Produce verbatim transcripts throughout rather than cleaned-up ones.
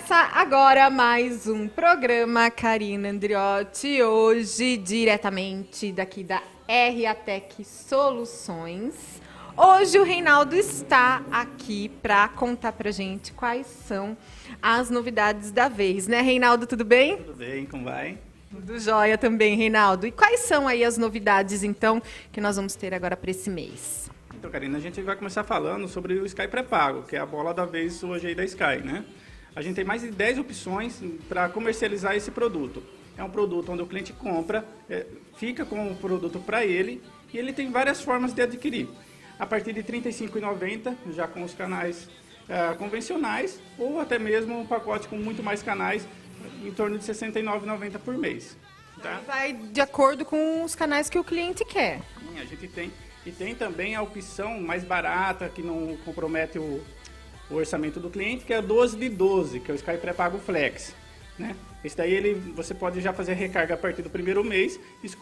Começa agora mais um programa Karina Andriotti, hoje diretamente daqui da R A Tech Soluções. Hoje o Reinaldo está aqui para contar pra gente quais são as novidades da vez, né, Reinaldo? Tudo bem? Tudo bem, como vai? Tudo jóia também, Reinaldo. E quais são aí as novidades, então, que nós vamos ter agora para esse mês? Então, Karina, a gente vai começar falando sobre o Sky pré-pago, que é a bola da vez hoje aí da Sky, né? A gente tem mais de dez opções para comercializar esse produto. É um produto onde o cliente compra, é, fica com o produto para ele e ele tem várias formas de adquirir. A partir de trinta e cinco reais e noventa centavos, já com os canais é, convencionais, ou até mesmo um pacote com muito mais canais, em torno de sessenta e nove reais e noventa centavos por mês. Tá? Vai de acordo com os canais que o cliente quer. Sim, a gente tem. E tem também a opção mais barata, que não compromete o, o orçamento do cliente, que é o doze de doze, que é o Sky Pré-Pago Flex. Né? Esse daí ele, você pode já fazer recarga a partir do primeiro mês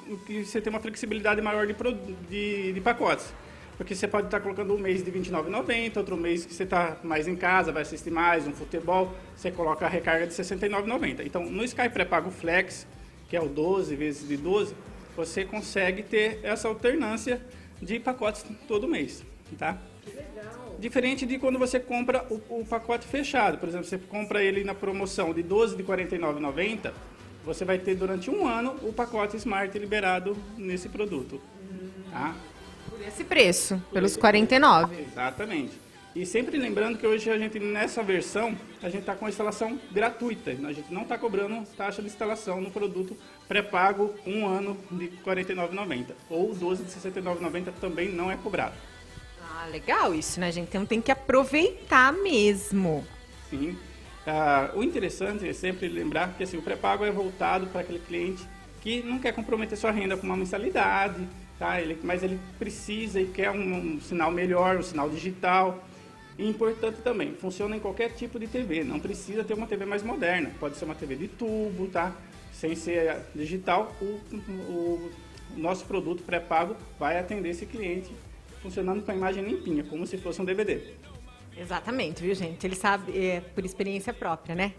e você tem uma flexibilidade maior de, de, de pacotes. Porque você pode estar colocando um mês de vinte e nove reais e noventa centavos, outro mês que você está mais em casa, vai assistir mais, um futebol, você coloca a recarga de sessenta e nove reais e noventa centavos. Então, no Sky Pré-Pago Flex, que é o doze vezes de doze, você consegue ter essa alternância de pacotes todo mês, tá? Que legal. Diferente de quando você compra o, o pacote fechado. Por exemplo, você compra ele na promoção de doze de quarenta e nove reais e noventa centavos, você vai ter durante um ano o pacote Smart liberado nesse produto, tá? Por esse preço, pelos quarenta e nove. Exatamente. E sempre lembrando que hoje a gente, nessa versão, a gente está com a instalação gratuita. A gente não está cobrando taxa de instalação no produto pré-pago um ano de quarenta e nove reais e noventa centavos. Ou doze de sessenta e nove reais e noventa centavos também não é cobrado. Ah, legal isso, né, gente? Então tem que aproveitar mesmo. Sim. Ah, o interessante é sempre lembrar que assim, o pré-pago é voltado para aquele cliente que não quer comprometer sua renda com uma mensalidade, tá? ele, mas ele precisa e quer um, um sinal melhor, um sinal digital. E importante também, funciona em qualquer tipo de T V, não precisa ter uma T V mais moderna, pode ser uma T V de tubo, tá? Sem ser digital, o, o, o nosso produto pré-pago vai atender esse cliente funcionando com a imagem limpinha, como se fosse um D V D. Exatamente, viu, gente? Ele sabe, é, por experiência própria, né?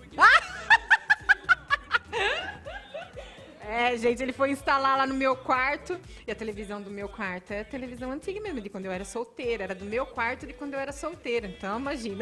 É, gente, ele foi instalar lá no meu quarto, e a televisão do meu quarto é a televisão antiga mesmo, de quando eu era solteira, era do meu quarto de quando eu era solteira, então imagina.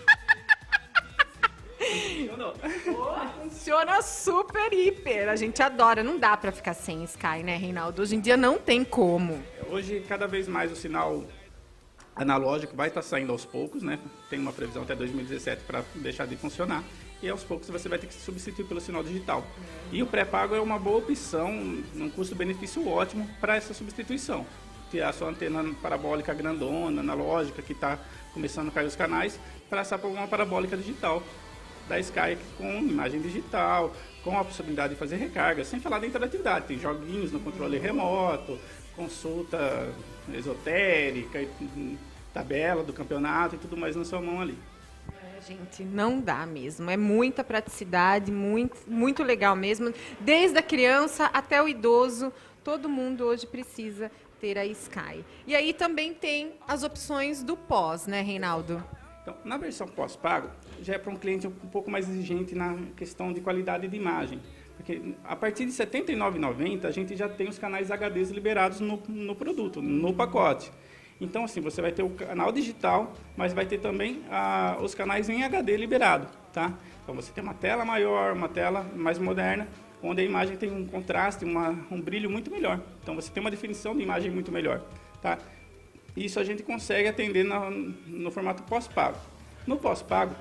Funcionou. Oh, funciona super, hiper, a gente adora, não dá pra ficar sem Sky, né, Reinaldo? Hoje em dia não tem como. Hoje, cada vez mais o sinal analógico vai estar saindo aos poucos, né? Tem uma previsão até dois mil e dezessete para deixar de funcionar. E aos poucos você vai ter que substituir pelo sinal digital. E o pré-pago é uma boa opção, um custo-benefício ótimo para essa substituição. Tirar a sua antena parabólica grandona, analógica, que está começando a cair os canais, passar por uma parabólica digital da Sky com imagem digital, com a possibilidade de fazer recarga, sem falar da interatividade. Tem joguinhos no controle remoto, consulta esotérica, tabela do campeonato e tudo mais na sua mão ali. Gente, não dá mesmo. É muita praticidade, muito, muito legal mesmo. Desde a criança até o idoso, todo mundo hoje precisa ter a Sky. E aí também tem as opções do pós, né, Reinaldo? Então, na versão pós-pago, já é para um cliente um pouco mais exigente na questão de qualidade de imagem. Porque a partir de setenta e nove reais e noventa centavos, a gente já tem os canais H Ds liberados no, no produto, no pacote. Então, assim, você vai ter o canal digital, mas vai ter também ah, os canais em H D liberado, tá? Então, você tem uma tela maior, uma tela mais moderna, onde a imagem tem um contraste, uma, um brilho muito melhor. Então, você tem uma definição de imagem muito melhor, tá? Isso a gente consegue atender no, no formato pós-pago. No pós-pago,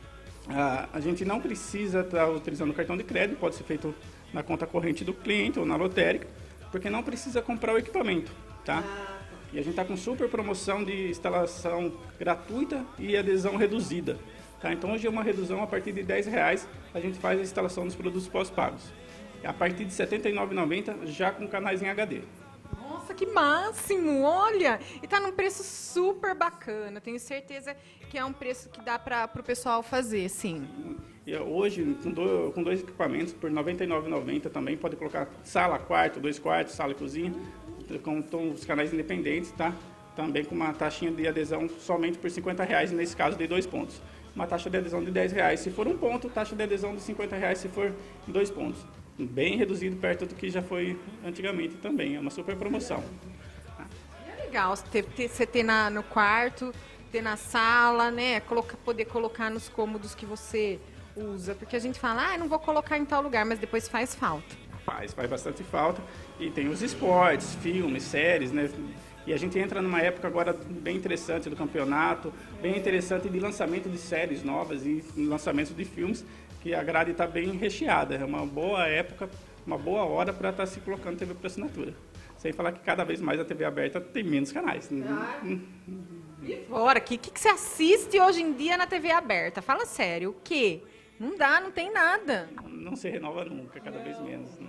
ah, a gente não precisa estar utilizando o cartão de crédito, pode ser feito na conta corrente do cliente ou na lotérica, porque não precisa comprar o equipamento, tá? E a gente está com super promoção de instalação gratuita e adesão reduzida. Tá? Então hoje é uma redução a partir de dez reais, a gente faz a instalação dos produtos pós-pagos. A partir de setenta e nove reais e noventa centavos, já com canais em H D. Nossa, que máximo! Olha! E tá num preço super bacana. Tenho certeza que é um preço que dá para o pessoal fazer, sim. E hoje, com dois, com dois equipamentos, por noventa e nove reais e noventa centavos também, pode colocar sala, quarto, dois quartos, sala e cozinha, com, com os canais independentes, tá? Também com uma taxinha de adesão somente por cinquenta reais, nesse caso de dois pontos. uma taxa de adesão de dez reais se for um ponto, taxa de adesão de cinquenta reais se for dois pontos. Bem reduzido perto do que já foi antigamente também, é uma super promoção. É legal você ter, ter, você ter na, no quarto, ter na sala, né? Colocar, poder colocar nos cômodos que você usa, porque a gente fala, ah, não vou colocar em tal lugar, mas depois faz falta. Faz, faz bastante falta. E tem os esportes, filmes, séries, né? E a gente entra numa época agora bem interessante do campeonato, bem interessante de lançamento de séries novas e lançamento de filmes, que a grade está bem recheada. É uma boa época, uma boa hora para estar tá se colocando T V por assinatura. Sem falar que cada vez mais a T V aberta tem menos canais. Ah. E fora, o que, que você assiste hoje em dia na T V aberta? Fala sério, o quê? Não dá, não tem nada. Não se renova nunca, cada vez menos. Né?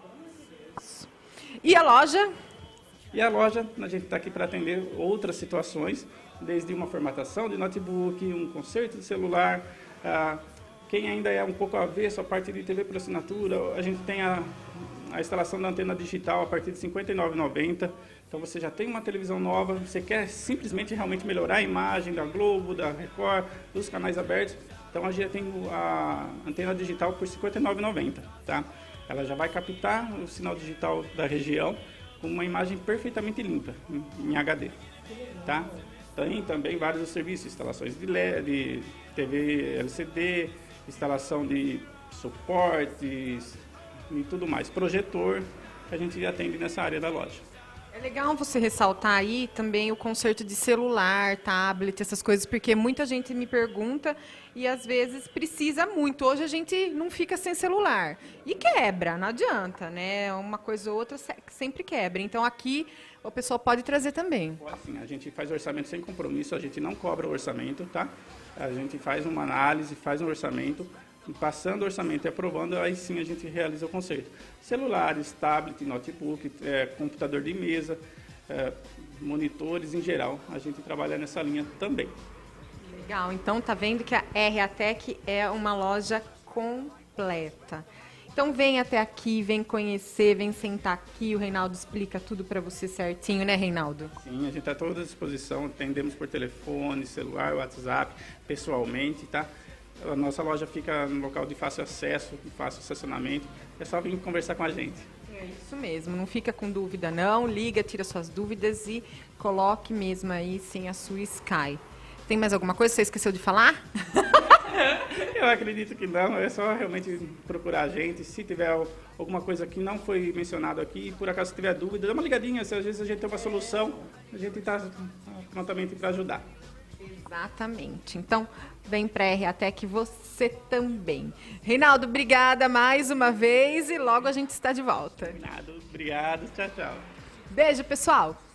E a loja? E a loja, a gente está aqui para atender outras situações, desde uma formatação de notebook, um conserto de celular. Ah, quem ainda é um pouco avesso a parte de T V por assinatura, a gente tem a, a instalação da antena digital a partir de cinquenta e nove reais e noventa centavos. Então você já tem uma televisão nova, você quer simplesmente realmente melhorar a imagem da Globo, da Record, dos canais abertos. Então a gente tem a antena digital por cinquenta e nove reais e noventa centavos, tá? Ela já vai captar o sinal digital da região com uma imagem perfeitamente limpa, em H D, tá? Tem também vários serviços, instalações de L E D, T V L C D, instalação de suportes e tudo mais. Projetor, que a gente atende nessa área da loja. É legal você ressaltar aí também o conserto de celular, tablet, essas coisas, porque muita gente me pergunta e às vezes precisa muito. Hoje a gente não fica sem celular. E quebra, não adianta, né? Uma coisa ou outra sempre quebra. Então aqui o pessoal pode trazer também. Pode sim, a gente faz orçamento sem compromisso, a gente não cobra o orçamento, tá? A gente faz uma análise, faz um orçamento. Passando o orçamento e aprovando, aí sim a gente realiza o conserto. Celulares, tablet, notebook, é, computador de mesa, é, monitores em geral, a gente trabalha nessa linha também. Legal, então tá vendo que a R A Tech é uma loja completa. Então vem até aqui, vem conhecer, vem sentar aqui, o Reinaldo explica tudo para você certinho, né, Reinaldo? Sim, a gente está à toda disposição, atendemos por telefone, celular, WhatsApp, pessoalmente, tá? A nossa loja fica no local de fácil acesso, de fácil estacionamento. É só vir conversar com a gente. É isso mesmo, não fica com dúvida não. Liga, tira suas dúvidas e coloque mesmo aí sim a sua Sky. Tem mais alguma coisa que você esqueceu de falar? Eu acredito que não, é só realmente procurar a gente. Se tiver alguma coisa que não foi mencionado aqui, por acaso tiver dúvida, dá uma ligadinha. Se às vezes a gente tem uma solução, a gente está prontamente para ajudar. Exatamente. Então, vem para a R A Tech você também. Reinaldo, obrigada mais uma vez e logo a gente está de volta. Obrigado, obrigado. Tchau, tchau. Beijo, pessoal.